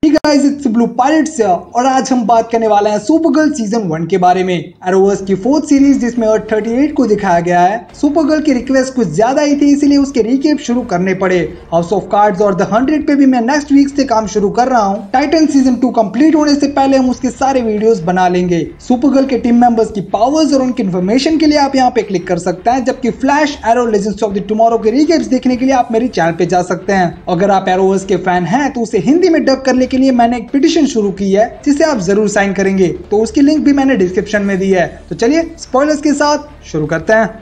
Guys it's blue pirates और आज हम बात करने वाले हैं सुपरगर्ल सीजन 1 के बारे में। एरोवर्स की 4th सीरीज जिसमें अर्थ 38 को दिखाया गया है। सुपरगर्ल की रिक्वेस्ट कुछ ज्यादा ही थी, इसलिए उसके रिकेप शुरू करने पड़े। हाउस ऑफ कार्ड्स और द 100 पे भी मैं नेक्स्ट वीक से काम शुरू कर रहा हूँ। टाइटन सीजन 2 कंप्लीट होने से पहले हम उसके सारे वीडियोस बना लेंगे। सुपरगर्ल के टीम मेंबर्स की पावर्स और उनकी इन्फॉर्मेशन के लिए आप यहाँ पे क्लिक कर सकते हैं, जबकि Flash, Arrow, legends of the tomorrow के रिकेप्स देखने के लिए आप मेरे चैनल पे जा सकते हैं। अगर आप एरोवर्स के फैन हैं तो उसे हिंदी में डब करने के लिए मैंने एक पिटीशन शुरू की है जिसे आप जरूर साइन करेंगे, तो उसकी लिंक भी मैंने डिस्क्रिप्शन में दी है। तो चलिए स्पॉयलर्स के साथ शुरू करते हैं।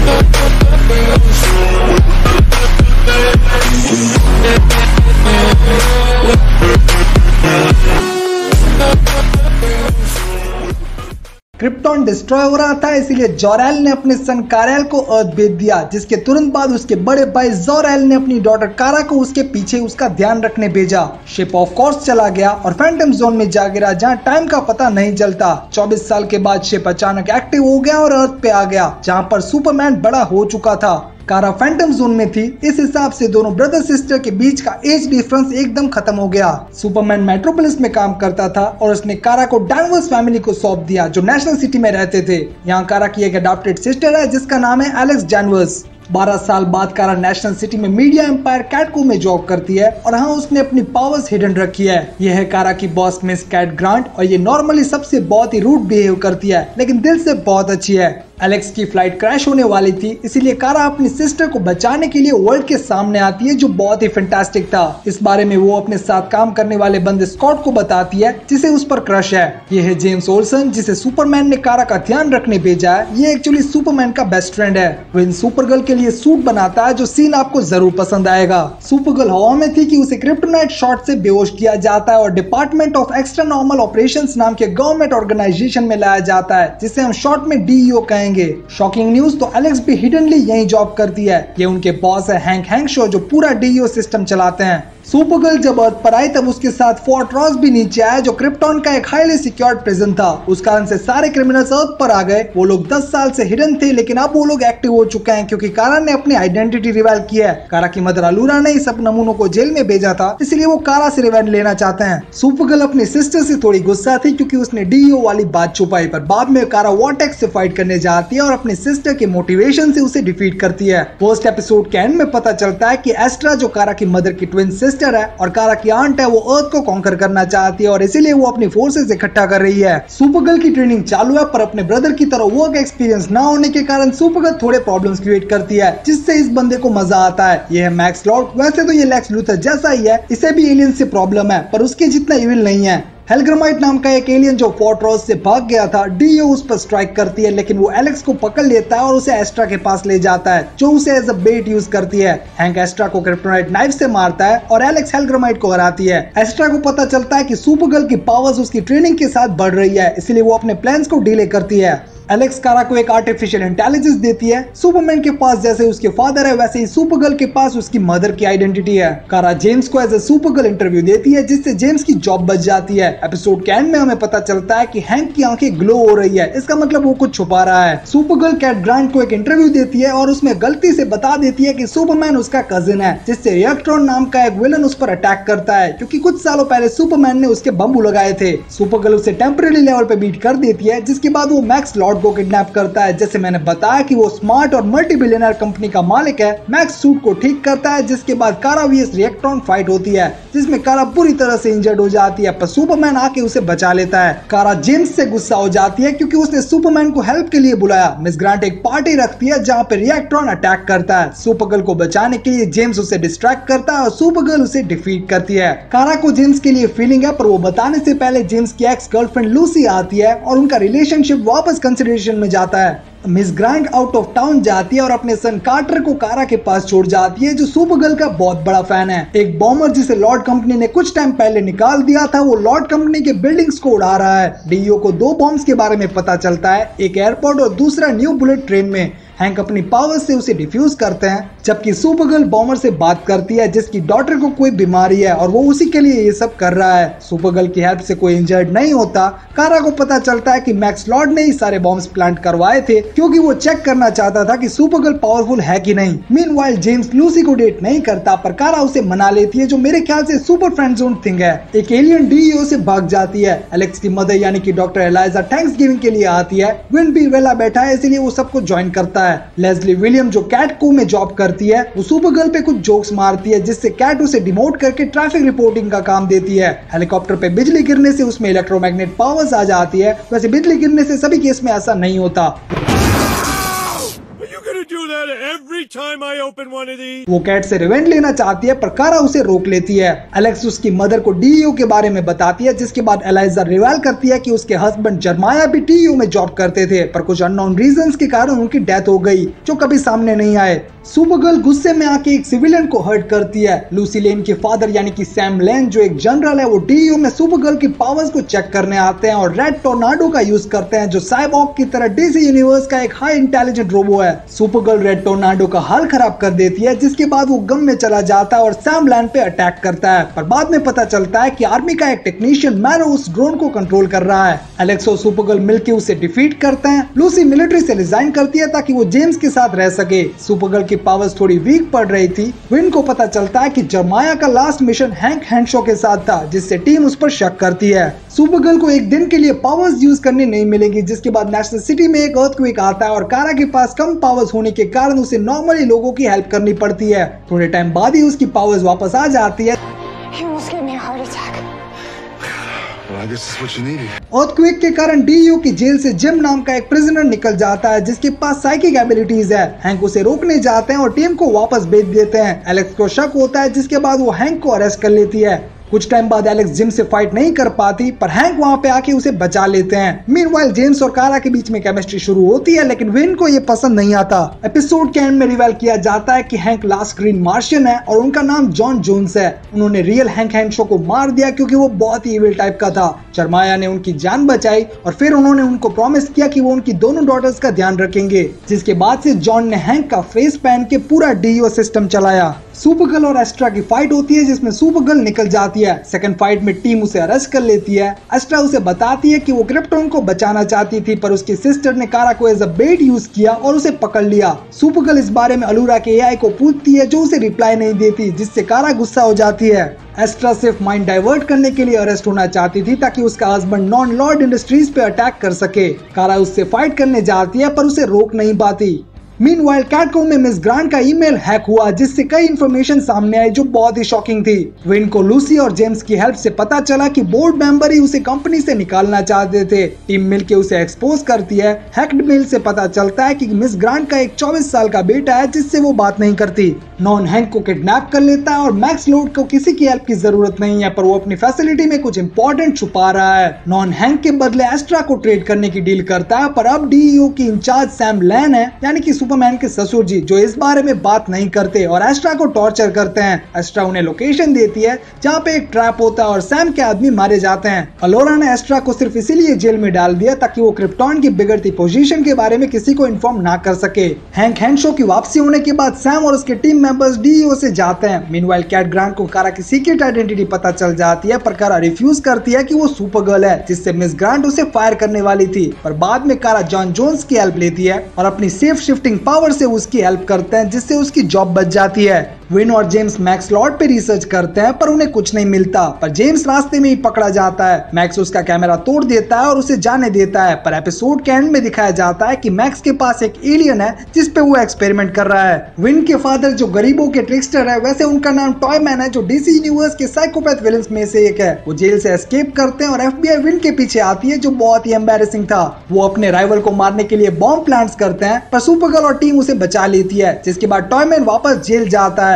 क्रिप्टॉन डिस्ट्रॉय हो रहा था, इसीलिए जोरेल ने अपने सन कारेल को अर्थ भेज दिया, जिसके तुरंत बाद उसके बड़े भाई जोरेल ने अपनी डॉटर कारा को उसके पीछे उसका ध्यान रखने भेजा। शिप ऑफ कोर्स चला गया और फैंटम जोन में जा गिरा, जहां टाइम का पता नहीं चलता। 24 साल के बाद शिप अचानक एक्टिव हो गया और अर्थ पे आ गया, जहां पर सुपरमैन बड़ा हो चुका था। कारा फैंटम जोन में थी, इस हिसाब से दोनों ब्रदर सिस्टर के बीच का एज डिफरेंस एकदम खत्म हो गया। सुपरमैन मेट्रोपोलिस में काम करता था और उसने कारा को डैनवर्स फैमिली को सौंप दिया, जो नेशनल सिटी में रहते थे। यहाँ कारा की एक अडॉप्टेड सिस्टर है जिसका नाम है एलेक्स डैनवर्स। 12 साल बाद कारा नेशनल सिटी में मीडिया एम्पायर कैटको में जॉब करती है और हाँ उसने अपनी पावर्स हिडन रखी है। यह है कारा की बॉस मिस कैट ग्रांट और ये नॉर्मली सबसे बहुत ही रूड बिहेव करती है, लेकिन दिल से बहुत अच्छी है। एलेक्स की फ्लाइट क्रैश होने वाली थी, इसीलिए कारा अपनी सिस्टर को बचाने के लिए वर्ल्ड के सामने आती है, जो बहुत ही फैंटास्टिक था। इस बारे में वो अपने साथ काम करने वाले बंदे स्कॉट को बताती है, जिसे उस पर क्रश है। ये है जेम्स ओल्सन, जिसे सुपरमैन ने कारा का ध्यान रखने भेजा है। ये एक्चुअली सुपरमैन का बेस्ट फ्रेंड है। वो इन सुपरगर्ल के लिए सूट बनाता है, जो सीन आपको जरूर पसंद आएगा। सुपरगर्ल हवा में थी कि उसे क्रिप्टोनाइट शॉट से बेहोश किया जाता है और department of extra normal operations नाम के गवर्नमेंट ऑर्गेनाइजेशन में लाया जाता है, जिसे हम शॉर्ट में डीईओ कहेंगे। शॉकिंग न्यूज, तो एलेक्स भी हिडनली यही जॉब करती है। ये उनके बॉस है हैंक शो, जो पूरा डीईओ सिस्टम चलाते हैं। सुपरगर्ल जब अर्थ पर आई तब उसके साथ फोर्ट रॉस भी नीचे आया, जो क्रिप्टॉन का एक हाईली सिक्योर्ड प्रिजन था। उस कारण से सारे क्रिमिनल्स अर्थ पर आ गए। वो लोग 10 साल से हिडन थे, लेकिन अब वो लोग एक्टिव हो चुके हैं क्योंकि कारा ने अपनी आइडेंटिटी रिवील की है। कारा की मदर अलूरा ने सब नमूनों को जेल में भेजा था, इसलिए वो कारा से रिवेंज लेना चाहते हैं। सुपरगर्ल अपनी सिस्टर से थोड़ी गुस्सा थी क्योंकि उसने डीईओ वाली बात छुपाई, पर बाद में कारा वॉर्टेक्स से फाइट करने जाती है और अपनी सिस्टर के मोटिवेशन से उसे डिफीट करती है। फर्स्ट एपिसोड के एंड में पता चलता है कि एस्ट्रा, जो कारा की मदर की ट्विन सिस्टर है और कारा की आंट है, वो अर्थ को कॉन्कर करना चाहती है और इसीलिए वो अपनी फोर्सेस इकट्ठा कर रही है। सुपरगर्ल की ट्रेनिंग चालू है, पर अपने ब्रदर की तरह वर्क एक्सपीरियंस ना होने के कारण सुपरगर्ल थोड़े प्रॉब्लम्स क्रिएट करती है, जिससे इस बंदे को मजा आता है। ये है मैक्स लॉर्ड। वैसे तो ये लेक्स लूथर जैसा ही है, इसे भी एलियन से प्रॉब्लम है, पर उसके जितना इविल नहीं है। हेलग्रामाइट नाम का एक एलियन जो फोर्ट रॉस से भाग गया था, डीईओ उस पर स्ट्राइक करती है, लेकिन वो एलेक्स को पकड़ लेता है और उसे एस्ट्रा के पास ले जाता है, जो उसे एज अ बेट यूज करती है। हैंक एस्ट्रा को क्रिप्टोनाइट नाइफ से मारता है और एलेक्स हेलग्रामाइट को हराती है। एस्ट्रा को पता चलता है कि सुपरगर्ल की पावर्स उसकी ट्रेनिंग के साथ बढ़ रही है, इसलिए वो अपने प्लान्स को डिले करती है। एलेक्स कारा को एक आर्टिफिशियल इंटेलिजेंस देती है। सुपरमैन के पास जैसे उसके फादर है, वैसे ही सुपरगर्ल के पास उसकी मदर की आइडेंटिटी है। कारा जेम्स को एज ए सुपरगर्ल इंटरव्यू देती है, जिससे जेम्स की जॉब बच जाती है। एपिसोड के एंड में हमें पता चलता है कि हैंक की आंखें ग्लो हो रही है, इसका मतलब वो कुछ छुपा रहा है। सुपरगर्ल कैट ग्रांट को एक इंटरव्यू देती है और उसमें गलती से बता देती है कि सुपरमैन उसका कजिन है, जिससे रिएक्ट्रॉन नाम का एक विलन उस पर अटैक करता है, क्योंकि कुछ सालों पहले सुपरमैन ने उसके बम्बू लगाए थे। सुपरगर्ल उसे टेम्परेरी लेवल पे बीट कर देती है, जिसके बाद वो मैक्स लॉर्ड को किडनैप करता है। जैसे मैंने बताया कि वो स्मार्ट और मल्टी बिलियनर कंपनी का मालिक है। मैक्स सूट को ठीक करता है, जिसके बाद कारा वीएस रिएक्ट्रॉन फाइट होती है, जिसमें कारा पूरी तरह से इंजर्ड हो जाती है, पर सुपरमैन आके उसे बचा लेता है। कारा जेम्स से गुस्सा हो जाती है क्योंकि उसने सुपरमैन को हेल्प के लिए बुलाया। मिस ग्रांट एक पार्टी रखती है जहां पे रिएक्ट्रॉन अटैक करता है। सुपरगर्ल को बचाने के लिए जेम्स उसे डिस्ट्रैक्ट करता है और सुपरगर्ल उसे डिफीट करती है। कारा को जेम्स के लिए फीलिंग है, पर वो बताने से पहले जेम्स की एक्स गर्लफ्रेंड लूसी आती है और उनका रिलेशनशिप वापस कंसिडरेशन में जाता है। Miss Grant out of town जाती है और अपने सन कार्टर को कारा के पास छोड़ जाती है, जो सुपरगर्ल का बहुत बड़ा फैन है। एक बॉम्बर जिसे लॉर्ड कंपनी ने कुछ टाइम पहले निकाल दिया था, वो लॉर्ड कंपनी के बिल्डिंग्स को उड़ा रहा है। डीईओ को 2 बॉम्ब्स के बारे में पता चलता है, एक एयरपोर्ट और दूसरा न्यू बुलेट ट्रेन में। हैंक अपनी पावर से उसे डिफ्यूज करते हैं, जबकि सुपरगर्ल बॉमर से बात करती है जिसकी डॉटर को कोई बीमारी है और वो उसी के लिए ये सब कर रहा है। सुपरगर्ल की हेल्प से कोई इंजर्ड नहीं होता। कारा को पता चलता है कि मैक्स लॉर्ड ने ही सारे बॉम्ब्स प्लांट करवाए थे क्योंकि वो चेक करना चाहता था कि सुपरगर्ल पावरफुल है कि नहीं। मीनवाइल जेम्स लूसी को डेट नहीं करता, पर कारा उसे मना लेती है, जो मेरे ख्याल से सुपर फ्रेंड जोन थिंग है। एक एलियन डीईओ से भाग जाती है। एलेक्स की मदर यानी कि डॉक्टर एलाइजा थैंक्सगिविंग के लिए आती है। विन भी वेला बैठा है, इसलिए वो सबको ज्वाइन करता है। लेस्ली विलियम जो कैट को में जॉब करती है, वो सुपरगर्ल पे कुछ जोक्स मारती है, जिससे कैट उसे डिमोट करके ट्रैफिक रिपोर्टिंग का काम देती है। हेलीकॉप्टर पे बिजली गिरने से उसमें इलेक्ट्रोमैग्नेट पावर्स आ जाती है। वैसे बिजली गिरने से सभी केस में ऐसा नहीं होता। वो कैट से रिवेंज लेना चाहती है, पर कारा उसे रोक लेती है। एलेक्स उसकी मदर को डीईओ के बारे में बताती है, जिसके बाद एलाइजा रिवील करती है कि उसके हस्बैंड जर्माया भी डीईओ में जॉब करते थे, पर कुछ अननोन रीजंस के कारण उनकी डेथ हो गई, जो कभी सामने नहीं आए। सुपरगर्ल गुस्से में आके एक सिविलियन को हर्ट करती है। लूसी लेन के फादर यानी कि सैम लेन जो एक जनरल है, वो डीईओ में सुपरगर्ल की पावर्स को चेक करने आते हैं और रेड टोर्नाडो का यूज करते हैं, जो साइबॉर्ग की तरह डीसी यूनिवर्स का एक हाई इंटेलिजेंट रोबो है। सुपरगर्ल रेड टोर्नाडो का हाल खराब कर देती है, जिसके बाद वो गम में चला जाता है और सैम लैन पे अटैक करता है, पर बाद में पता चलता है कि आर्मी का एक टेक्नीशियन मैरो उस ड्रोन को कंट्रोल कर रहा है। एलेक्स और सुपरगर्ल मिलकर उसे डिफीट करते हैं। लूसी मिलिट्री से रिजाइन करती है ताकि वो जेम्स के साथ रह सके। सुपरगर्ल की पावर्स थोड़ी वीक पड़ रही थी। विन को पता चलता है कि जर्माया का लास्ट मिशन हैंक हैंडशॉ के साथ था, जिससे टीम उस पर शक करती है। सुपरगर्ल को एक दिन के लिए पावर्स यूज करने नहीं मिलेंगी, जिसके बाद नेशनल सिटी में एक अर्थक्वेक आता है और कारा के पास कम पावर्स होने के कारण उसे नॉर्मली लोगों की हेल्प करनी पड़ती है। थोड़े टाइम बाद ही उसकी पावर्स वापस आ जाती है। अर्थक्वेक के कारण डीईओ की जेल से जिम नाम का एक प्रिजनर निकल जाता है, जिसके पास साइकिक एबिलिटीज है। हैंक उसे रोकने जाते हैं और टीम को वापस भेज देते हैं। एलेक्स को शक होता है, जिसके बाद वो हैंक को अरेस्ट कर लेती है। कुछ टाइम बाद एलेक्स जिम से फाइट नहीं कर पाती, पर हैंक वहां पे आके उसे बचा लेते हैं। मीनवाइल जेम्स और कारा के बीच में केमिस्ट्री शुरू होती है, लेकिन विन को ये पसंद नहीं आता। एपिसोड के एंड में रिवील किया जाता है कि हैंक लास्ट ग्रीन मार्शियन है और उनका नाम जॉन जोन्स है। उन्होंने रियल हैंक हैंडशॉ को मार दिया क्योंकि वो बहुत ही इविल टाइप का था। जर्माया ने उनकी जान बचाई और फिर उन्होंने उनको प्रॉमिस किया कि वो उनकी दोनों डॉटर्स का ध्यान रखेंगे, जिसके बाद से जॉन ने हैंक का फेस पहन के पूरा डीईओ सिस्टम चलाया। सुपरगर्ल और एस्ट्रा की फाइट होती है, जिसमें सुपरगर्ल निकल जाती है। सेकंड फाइट में टीम उसे अरेस्ट कर लेती है। एस्ट्रा उसे बताती है कि वो क्रिप्टोन को बचाना चाहती थी, पर उसकी सिस्टर ने कारा को एज अ बेट यूज किया और उसे पकड़ लिया। सुपरगर्ल इस बारे में अलूरा के एआई को पूछती है, जो उसे रिप्लाई नहीं देती, जिससे कारा गुस्सा हो जाती है। एस्ट्रा सिर्फ माइंड डाइवर्ट करने के लिए अरेस्ट होना चाहती थी, ताकि उसका हस्बैंड नॉन लॉर्ड इंडस्ट्रीज पे अटैक कर सके। कारा उससे फाइट करने जाती है, पर उसे रोक नहीं पाती। मीनवाइल कैटको में मिस ग्रांट का ईमेल हैक हुआ, जिससे कई इंफॉर्मेशन सामने आई जो बहुत ही शॉकिंग थी। विन को लूसी और जेम्स की हेल्प से पता चला कि बोर्ड मेंबर ही उसे कंपनी से निकालना चाहते थे। टीम मिलके उसे एक्सपोज करती है। हैक्ड मेल से पता चलता है कि मिस ग्रांट का एक 24 साल का बेटा है, जिससे वो बात नहीं करती। नॉन हैंक को किडनैप कर लेता है और मैक्स लॉर्ड को किसी की हेल्प की जरूरत नहीं है, पर वो अपनी फैसिलिटी में कुछ इंपॉर्टेंट छुपा रहा है। नॉन हैंक के बदले एस्ट्रा को ट्रेड करने की डील करता है, पर अब डीईओ की इंचार्ज सैम लैन है, यानी कि सुपरमैन के ससुर जी, जो इस बारे में बात नहीं करते और एस्ट्रा को टॉर्चर करते हैं। एस्ट्रा उन्हें लोकेशन देती है जहाँ पे एक ट्रैप होता है और सैम के आदमी मारे जाते हैं। अलोरा ने एस्ट्रा को सिर्फ इसीलिए जेल में डाल दिया ताकि वो क्रिप्टॉन की बिगड़ती पोजीशन के बारे में किसी को इन्फॉर्म ना कर सके। हैंक हैंडशॉ की वापसी होने के बाद सैम और उसके टीम मेंबर्स डीईओ से जाते हैं। मीनवाइल कैट ग्रांट को कारा की सीक्रेट आइडेंटिटी पता चल जाती है, पर कारा रिफ्यूज करती है कि वो सुपरगर्ल है, जिससे मिस ग्रांट उसे फायर करने वाली थी। पर बाद में कारा जॉन जोन्स की हेल्प लेती है और अपनी सेफ शिफ्टिंग पावर से उसकी हेल्प करते हैं, जिससे उसकी जॉब बच जाती है। विन और जेम्स मैक्स लॉर्ड पे रिसर्च करते हैं, पर उन्हें कुछ नहीं मिलता। पर जेम्स रास्ते में ही पकड़ा जाता है। मैक्स उसका कैमरा तोड़ देता है और उसे जाने देता है, पर एपिसोड के एंड में दिखाया जाता है कि मैक्स के पास एक एलियन है जिस पे वो एक्सपेरिमेंट कर रहा है। विन के फादर जो गरीबों के ट्रिकस्टर है, वैसे उनका नाम टॉयमैन है, जो डीसी यूनिवर्स के साइकोपैथ विलेंस में से एक है। वो जेल से एस्केप करते हैं और एफबीआई विन के पीछे आती है, जो बहुत ही एम्बैरेसिंग था। वो अपने राइवल को मारने के लिए बॉम्ब प्लांट्स करते हैं, पर सुपरगर्ल और टीम उसे बचा लेती है, जिसके बाद टॉयमैन वापस जेल जाता है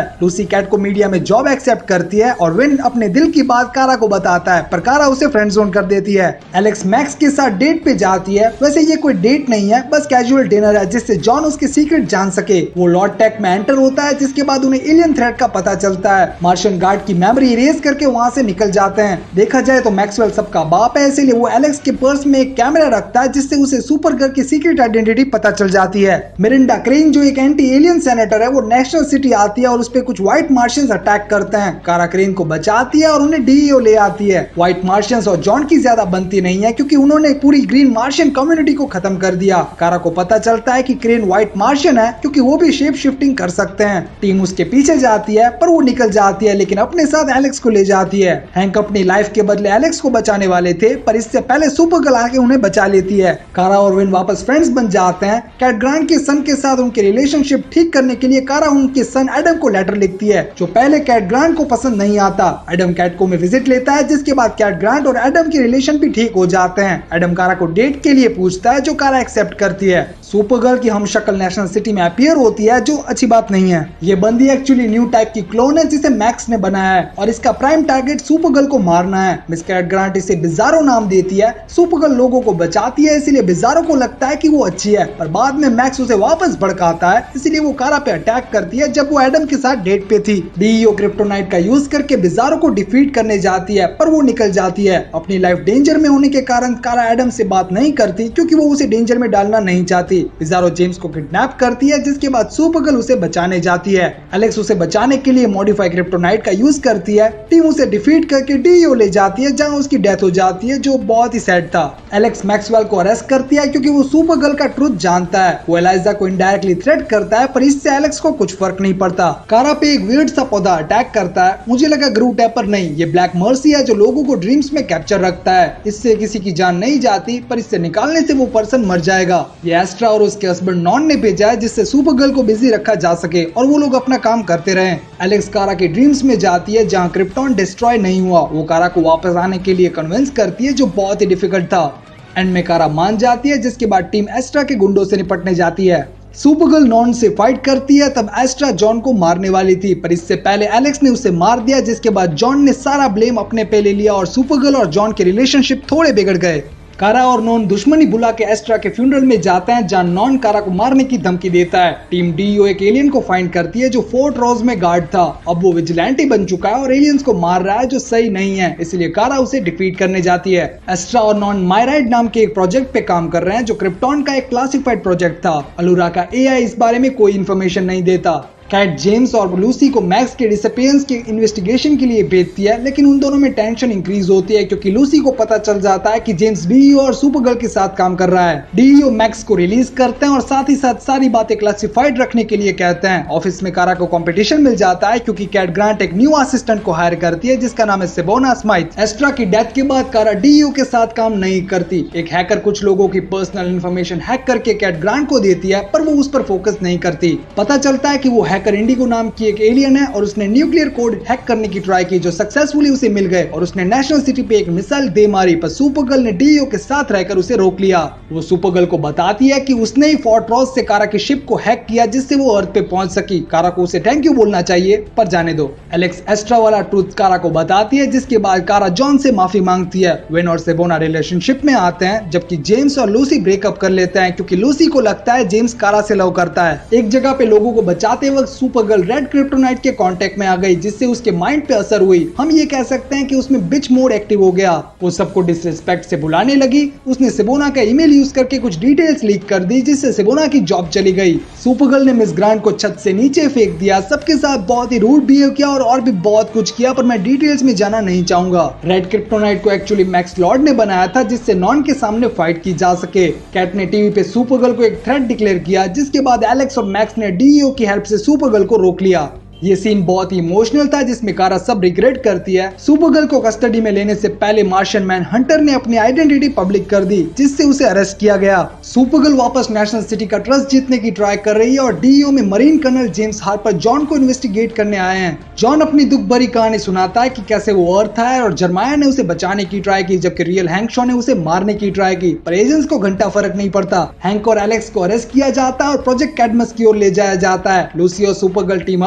लूसी कैट को मीडिया में जॉब एक्सेप्ट करती है और विन अपने दिल की बात कारा को बताता है, पर कारा उसे फ्रेंड जोन कर देती है। एलेक्स मैक्स के साथ डेट पे जाती है। वैसे ये कोई डेट नहीं है, बस कैजुअल डिनर है जिससे जॉन उसके सीक्रेट जान सके। वो लॉर्ड टेक में एंटर होता है, जिसके बाद उन्हें एलियन थ्रेट का पता चलता है। मार्शियन गार्ड की मेमोरी इरेज करके वहाँ से निकल जाते हैं। देखा जाए तो मैक्सवेल सबका बाप है, इसीलिए वो एलेक्स के पर्स में एक कैमरा रखता है, जिससे उसे सुपर गर्ल की सीक्रेट आइडेंटिटी पता चल जाती है। मिरिंडा क्रेन जो एक एंटी एलियन सेनेटर है, वो नेशनल सिटी आती है और उस पे कुछ व्हाइट मार्शियंस अटैक करते हैं। कारा क्रेन को बचाती है और उन्हें डीईओ ले आती है। व्हाइट मार्शियंस और जॉन की ज्यादा बनती नहीं है, क्योंकि उन्होंने पूरी ग्रीन मार्शियन कम्युनिटी को खत्म कर दिया। कारा को पता चलता है कि क्रेन व्हाइट मार्शियन है, क्योंकि वो भी शेप शिफ्टिंग कर सकते हैं। टीम उसके पीछे जाती है, पर वो निकल जाती है, लेकिन अपने साथ एलेक्स को ले जाती है। हैंक अपनी लाइफ के बदले एलेक्स को बचाने वाले थे, पर इससे पहले सुपर गर्ल आके उन्हें बचा लेती है। कारा और विन वापस फ्रेंड्स बन जाते हैं। कैट ग्रांट के सन के साथ उनके रिलेशनशिप ठीक करने के लिए कारा उनके सन एडम को लेटर लिखती है, जो पहले कैट ग्रांट को पसंद नहीं आता। एडम कैट को में विजिट लेता है, जिसके बाद कैट ग्रांट और एडम के रिलेशन भी ठीक हो जाते हैं। एडम कारा को डेट के लिए पूछता है, जो कारा एक्सेप्ट करती है। सुपर गर्ल की हम शक्ल नेशनल सिटी में अपीयर होती है, जो अच्छी बात नहीं है। ये बंदी एक्चुअली न्यू टाइप की क्लोन है, जिसे मैक्स ने बनाया है, और इसका प्राइम टारगेट सुपर गर्ल को मारना है। मिस कैट ग्रांट इसे बिजारो नाम देती है। सुपर गर्ल लोगों को बचाती है, इसलिए बिजारो को लगता है कि वो अच्छी है, पर बाद में मैक्स उसे वापस भड़काता है, इसलिए वो कारा पे अटैक करती है जब वो एडम के साथ डेट पे थी। डीईओ क्रिप्टोनाइट का यूज करके बिजारो को डिफीट करने जाती है, पर वो निकल जाती है। अपनी लाइफ डेंजर में होने के कारण कारा एडम से बात नहीं करती, क्योंकि वो उसे डेंजर में डालना नहीं चाहती। बिजारो जेम्स को किडनैप करती है, जिसके बाद सुपर गर्ल उसे बचाने जाती है। एलेक्स उसे बचाने के लिए मॉडिफाई क्रिप्टोनाइट का यूज करती है। टीम उसे डिफीट करके डीईओ ले जाती है, जहां उसकी डेथ हो जाती है, जो बहुत ही सैड था। एलेक्स मैक्सवेल को अरेस्ट करती है, क्योंकि वो सुपर गर्ल का ट्रुथ जानता है। वो एलाइजा को इनडायरेक्टली थ्रेट करता है, पर इससे एलेक्स को कुछ फर्क नहीं पड़ता। कारा पे एक वियर्ड सा पौधा अटैक करता है। मुझे लगा ग्रूट है, पर नहीं, ये ब्लैक मर्सी है, जो लोगों को ड्रीम्स में कैप्चर रखता है। इससे किसी की जान नहीं जाती, पर इससे निकालने से वो पर्सन मर जाएगा। ये एस्ट्रा और उसके हस्बैंड नॉन ने भेजा है, जिससे सुपर गर्ल को बिजी रखा जा सके और वो लोग अपना काम करते रहे। एलेक्स कारा के ड्रीम्स में जाती है, जहाँ क्रिप्टॉन डिस्ट्रॉय नहीं हुआ। वो कारा को वापस आने के लिए कन्विंस करती है, जो बहुत ही डिफिकल्ट था। एंड में कारा मान जाती है, जिसके बाद टीम एस्ट्रा के गुंडों से निपटने जाती है। सुपर गर्ल नॉन से फाइट करती है, तब एस्ट्रा जॉन को मारने वाली थी, पर इससे पहले एलेक्स ने उसे मार दिया, जिसके बाद जॉन ने सारा ब्लेम अपने पे ले लिया और सुपर गर्ल और जॉन के रिलेशनशिप थोड़े बिगड़ गए। कारा और नॉन दुश्मनी बुला के एस्ट्रा के फ्यूनरल में जाते हैं, जहां नॉन कारा को मारने की धमकी देता है। टीम डीईओ एक एलियन को फाइंड करती है, जो फोर्ट रोज में गार्ड था। अब वो विजिलेंटी बन चुका है और एलियंस को मार रहा है, जो सही नहीं है, इसलिए कारा उसे डिफीट करने जाती है। एस्ट्रा और नॉन मायराइड नाम के एक प्रोजेक्ट पे काम कर रहे हैं, जो क्रिप्टॉन का एक क्लासिफाइड प्रोजेक्ट था। अलूरा का एआई इस बारे में कोई इन्फॉर्मेशन नहीं देता। कैट जेम्स और लूसी को मैक्स के डिसअपीयरेंस की इन्वेस्टिगेशन के लिए भेजती है, लेकिन उन दोनों में टेंशन इंक्रीज होती है, क्योंकि लूसी को पता चल जाता है कि जेम्स डीईओ और सुपर गर्ल के साथ काम कर रहा है। डीईओ मैक्स को रिलीज करते हैं और साथ ही साथ सारी बातें क्लासिफाइड रखने के लिए कहते हैं। ऑफिस में कारा को कंपटीशन मिल जाता है, क्योंकि कैट ग्रांट एक न्यू असिस्टेंट को हायर करती है, जिसका नाम है सेबोना स्माइथ। एस्ट्रा की डेथ के बाद कारा डीईओ के साथ काम नहीं करती। एक हैकर कुछ लोगों की पर्सनल इंफॉर्मेशन हैक करके कैट ग्रांट को देती है, पर वो उस पर फोकस नहीं करती। पता चलता है कि वो हैकर इंडिगो नाम की एक एलियन है, और उसने न्यूक्लियर कोड हैक करने की ट्राई की, जो सक्सेसफुली उसे मिल गए, और उसने नेशनल सिटी पे एक मिसाइल दे मारी, पर सुपर गर्ल ने डीईओ के साथ रहकर उसे रोक लिया। वो सुपर गर्ल को बताती है कि उसने ही फोर्ट रॉस से कारा की शिप को हैक किया, जिससे वो अर्थ पे पहुंच सकी। कारा को उसे थैंक यू बोलना चाहिए, पर जाने दो। एलेक्स एस्ट्रा वाला ट्रूथ कारा को बताती है, जिसके बाद कारा जॉन से माफी मांगती है। विन और सेबोना रिलेशनशिप में आते हैं, जबकि जेम्स और लूसी ब्रेकअप कर लेते हैं, क्योंकि लूसी को लगता है जेम्स कारा से लव करता है। एक जगह पे लोगों को बचाते वक्त सुपर गर्ल रेड क्रिप्टोनाइट के कांटेक्ट में आ गई, जिससे उसके माइंड पे असर हुई। हम ये कह सकते हैं कि उसमें बिच मोड एक्टिव हो गया। वो सबको डिसरिस्पेक्ट से बुलाने लगी। उसने सेबोना का ईमेल यूज करके कुछ डिटेल्स लीक कर दी, जिससे सेबोना की जॉब चली गई। सुपर गर्ल ने मिस ग्रांट को छत से नीचे फेंक दिया, सबके साथ बहुत ही रूड बिहेव किया और भी बहुत कुछ किया, पर मैं डिटेल्स में जाना नहीं चाहूंगा। रेड क्रिप्टोनाइट को एक्चुअली मैक्स लॉर्ड ने बनाया था, जिससे नॉन के सामने फाइट की जा सके। कैट ने टीवी पे सुपर गर्ल को एक थ्रेट डिक्लेयर किया, जिसके बाद एलेक्स और मैक्स ने डीईओ की हेल्प से सुपर गर्ल को रोक लिया। ये सीन बहुत ही इमोशनल था, जिसमें कारा सब रिग्रेट करती है। सुपर गर्ल को कस्टडी में लेने से पहले मार्शियन मैन हंटर ने अपनी आइडेंटिटी पब्लिक कर दी, जिससे उसे अरेस्ट किया गया। सुपर गर्ल वापस नेशनल सिटी का ट्रस्ट जीतने की ट्राई कर रही है, और डीईओ में marine colonel James Harper John को इन्वेस्टिगेट करने आए हैं। जॉन अपनी दुख भरी कहानी सुनाता है कि कैसे वो अर्थ आया और जर्माया ने उसे बचाने की ट्राई की, जबकि रियल हैंक शॉ ने उसे मारने की ट्राई की, पर एजेंट्स को घंटा फर्क नहीं पड़ता। हैंक और एलेक्स को अरेस्ट किया जाता है और प्रोजेक्ट कैडमस की ओर ले जाया जाता है। लूसी और सुपर गर्ल टीम अप करके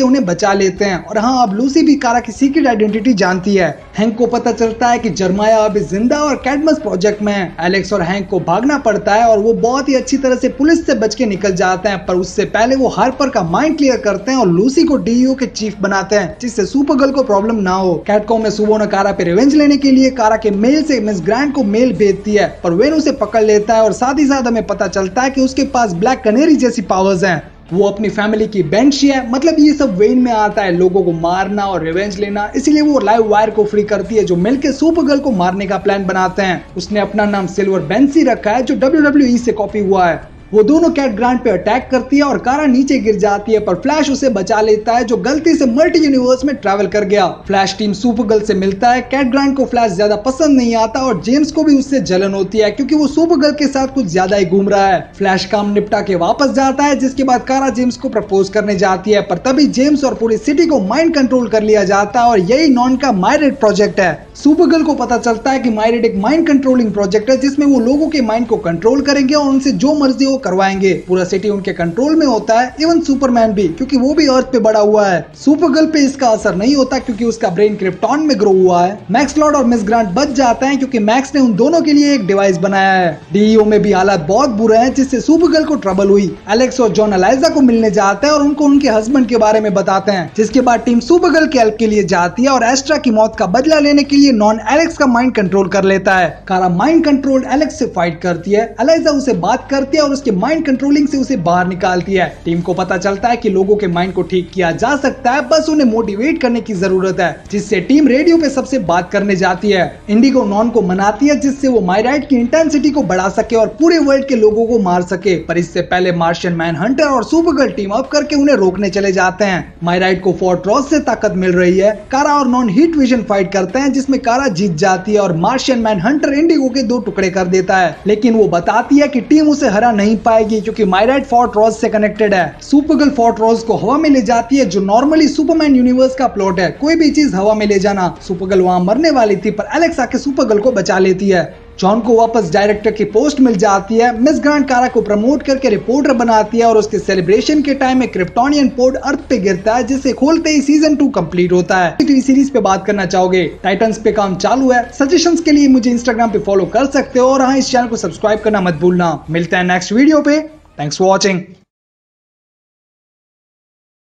उन्हें बचा लेते हैं। और हाँ, अब लूसी भी कारा की सीक्रेट आइडेंटिटी जानती है। हैंक को पता चलता है कि जर्माया अभी जिंदा और कैडमस प्रोजेक्ट में है। एलेक्स और हैंक को भागना पड़ता है और वो बहुत ही अच्छी तरह से पुलिस से बच के निकल जाते हैं, पर उससे पहले वो हार्पर का माइंड क्लियर करते हैं और लूसी को डीईओ के चीफ बनाते हैं, जिससे सुपरगर्ल को प्रॉब्लम ना हो। कैटकॉम में सुबह ने कारा पे रिवेंज लेने के लिए कारा के मेल से मिस ग्रांट को मेल भेजती है, पर वेन उसे पकड़ लेता है और साथ ही साथ हमें पता चलता है कि उसके पास ब्लैक कैनेरी जैसी पावर्स हैं। वो अपनी फैमिली की बेंशी है, मतलब ये सब वेन में आता है, लोगों को मारना और रिवेंज लेना। इसीलिए वो लाइव वायर को फ्री करती है, जो मिलकर सुपरगर्ल को मारने का प्लान बनाते हैं। उसने अपना नाम सिल्वर बेंसी रखा है, जो WWE से कॉपी हुआ है। वो दोनों कैट ग्रांट पे अटैक करती है और कारा नीचे गिर जाती है, पर फ्लैश उसे बचा लेता है, जो गलती से मल्टी यूनिवर्स में ट्रैवल कर गया। फ्लैश टीम सुपरगर्ल से मिलता है। कैट ग्रांट को फ्लैश ज्यादा पसंद नहीं आता और जेम्स को भी उससे जलन होती है, क्योंकि वो सुपरगर्ल के साथ कुछ ज्यादा ही घूम रहा है। फ्लैश काम निपटा के वापस जाता है, जिसके बाद कारा जेम्स को प्रपोज करने जाती है, पर तभी जेम्स और पूरी सिटी को माइंड कंट्रोल कर लिया जाता है और यही नॉन का माइरेट प्रोजेक्ट है। सुपरगर्ल को पता चलता है कि माइरेट एक माइंड कंट्रोलिंग प्रोजेक्ट है, जिसमें वो लोगों के माइंड को कंट्रोल करेंगे और उनसे जो मर्जी वो करवाएंगे। पूरा सिटी उनके कंट्रोल में होता है, इवन सुपरमैन भी, क्योंकि वो भी अर्थ पे बड़ा हुआ है। सुपरगर्ल पे इसका असर नहीं होता, क्योंकि उसका ब्रेन क्रिप्टॉन में ग्रो हुआ है। मैक्स लॉर्ड और मिस ग्रांट बच जाते हैं, क्योंकि मैक्स ने उन दोनों के लिए एक डिवाइस बनाया है। डीईओ में भी हालात बहुत बुरे हैं, जिससे सुपरगर्ल को ट्रबल हुई। एलेक्स और जॉन एलाइजा को मिलने जाते हैं और उनको उनके हस्बैंड के बारे में बताते हैं, जिसके बाद टीम सुपरगर्ल के हेल्प के लिए जाती है और एस्ट्रा की मौत का बदला लेने के लिए नॉन एलेक्स का माइंड कंट्रोल कर लेता है। कारा माइंड कंट्रोल एलेक्स से फाइट करती है। एलाइजा उसे बात करती है और उसके माइंड कंट्रोलिंग से उसे बाहर निकालती है। टीम को पता चलता है कि लोगों के माइंड को ठीक किया जा सकता है, बस उन्हें मोटिवेट करने की जरूरत है, जिससे टीम रेडियो पे सबसे बात करने जाती है। इंडिगो नॉन को मनाती है, जिससे वो माइराइट की इंटेंसिटी को बढ़ा सके और पूरे वर्ल्ड के लोगों को मार सके, पर इससे पहले मार्शियन मैन हंटर और सुपरगर्ल टीम अप करके उन्हें रोकने चले जाते हैं। माइराइट को फोर्ट रॉस से ताकत मिल रही है। कारा और नॉन हीट विजन फाइट करते हैं, जिसमें कारा जीत जाती है और मार्शियन मैन हंटर इंडिगो के 2 टुकड़े कर देता है, लेकिन वो बताती है कि टीम उसे हरा नहीं पाएगी, क्योंकि माइराइट फोर्ट रॉस से कनेक्टेड है। सुपरगर्ल फोर्ट रॉस को हवा में ले जाती है, जो नॉर्मली सुपरमैन यूनिवर्स का प्लॉट है, कोई भी चीज हवा में ले जाना। सुपरगर्ल वहां मरने वाली थी, पर एलेक्स आके सुपरगर्ल को बचा लेती है। जॉन को वापस डायरेक्टर की पोस्ट मिल जाती है। मिस ग्रांट कारा को प्रमोट करके रिपोर्टर बनाती है और उसके सेलिब्रेशन के टाइम में क्रिप्टोनियन पोर्ट अर्थ पे गिरता है, जिसे खोलते ही सीजन 2 कंप्लीट होता है। टीवी सीरीज पे बात करना चाहोगे? टाइटन्स पे काम चालू है। सजेशंस के लिए मुझे इंस्टाग्राम पे फॉलो कर सकते हो और हाँ, इस चैनल को सब्सक्राइब करना मत भूलना। मिलते हैं नेक्स्ट वीडियो पे। Thanks for watching.